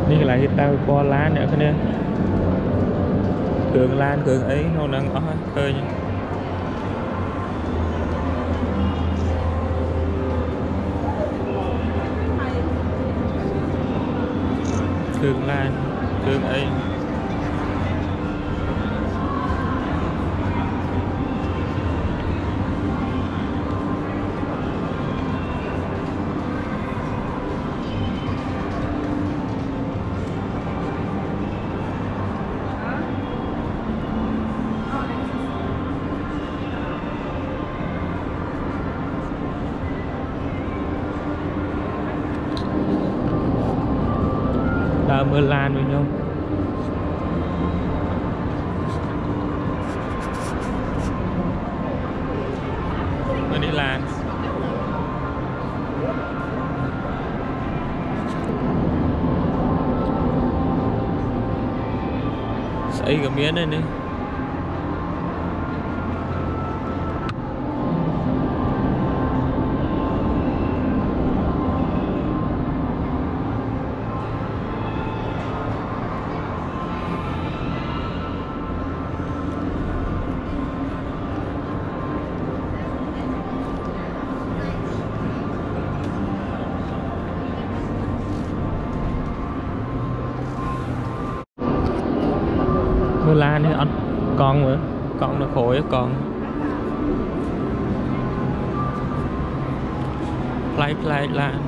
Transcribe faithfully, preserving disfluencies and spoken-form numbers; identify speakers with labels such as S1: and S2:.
S1: นี่là kita qua lan nữa cái này cường lan cường ấy nó đang ở khơi nhá cường lan cường ấy là mưa lan với nhau mới đi lan xây cái miếng này nữa mưa lan này ăn con nữa con nó khối con play play lan